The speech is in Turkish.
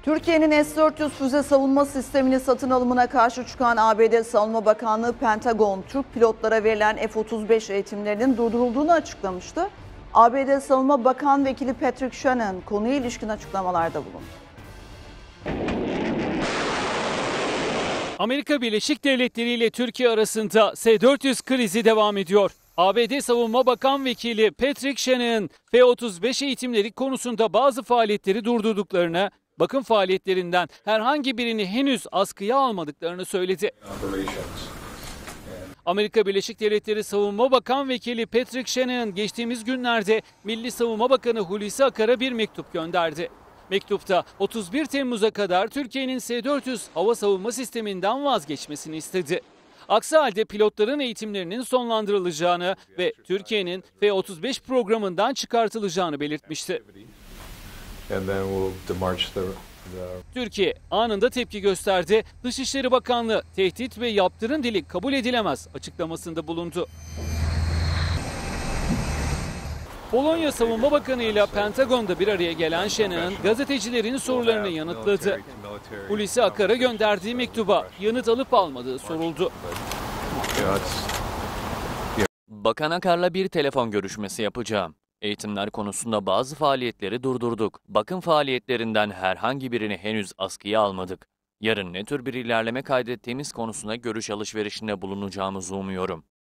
Türkiye'nin S-400 füze savunma sistemini satın alımına karşı çıkan ABD Savunma Bakanlığı Pentagon, Türk pilotlara verilen F-35 eğitimlerinin durdurulduğunu açıklamıştı. ABD Savunma Bakan Vekili Patrick Shannon konuya ilişkin açıklamalarda bulundu. Amerika Birleşik Devletleri ile Türkiye arasında S-400 krizi devam ediyor. ABD Savunma Bakan Vekili Patrick Shannon, F-35 eğitimleri konusunda bazı faaliyetleri durdurduklarını, bakım faaliyetlerinden herhangi birini henüz askıya almadıklarını söyledi. Amerika Birleşik Devletleri Savunma Bakan Vekili Patrick Shannon geçtiğimiz günlerde Milli Savunma Bakanı Hulusi Akar'a bir mektup gönderdi. Mektupta 31 Temmuz'a kadar Türkiye'nin S-400 hava savunma sisteminden vazgeçmesini istedi. Aksi halde pilotların eğitimlerinin sonlandırılacağını ve Türkiye'nin F-35 programından çıkartılacağını belirtmişti. Türkiye anında tepki gösterdi. Dışişleri Bakanlığı tehdit ve yaptırım dili kabul edilemez açıklamasında bulundu. Polonya Savunma Bakanı ile Pentagon'da bir araya gelen Shannon, gazetecilerin sorularını yanıtladı. Hulusi Akar'a gönderdiği mektuba yanıt alıp almadığı soruldu. Bakan Akar'la bir telefon görüşmesi yapacağım. Eğitimler konusunda bazı faaliyetleri durdurduk. Bakım faaliyetlerinden herhangi birini henüz askıya almadık. Yarın ne tür bir ilerleme kaydettiğimiz konusunda görüş alışverişinde bulunacağımızı umuyorum.